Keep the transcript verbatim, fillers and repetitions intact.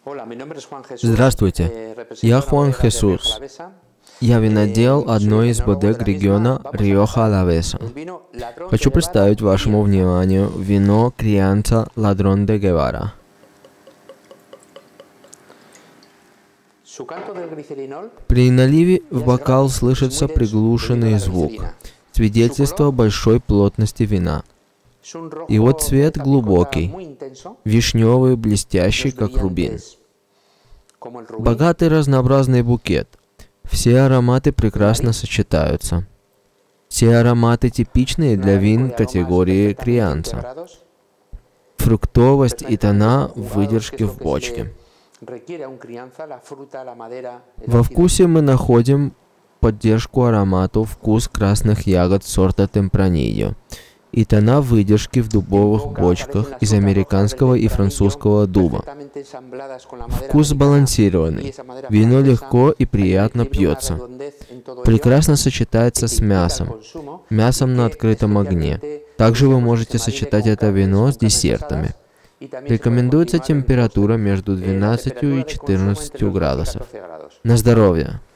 Здравствуйте, я Хуан Хесус. Я винодел одной из бодег региона Риоха-Алавеса. Хочу представить вашему вниманию вино Crianza Ladrón de Guevara. При наливе в бокал слышится приглушенный звук, свидетельство большой плотности вина. Его цвет глубокий, вишневый, блестящий, как рубин. Богатый разнообразный букет. Все ароматы прекрасно сочетаются. Все ароматы типичные для вин категории Crianza. Фруктовость и тона выдержки в бочке. Во вкусе мы находим поддержку аромату, вкус красных ягод сорта Темпранильо и тона выдержки в дубовых бочках из американского и французского дуба. Вкус сбалансированный. Вино легко и приятно пьется. Прекрасно сочетается с мясом. Мясом на открытом огне. Также вы можете сочетать это вино с десертами. Рекомендуется температура между двенадцатью и четырнадцатью градусов. На здоровье!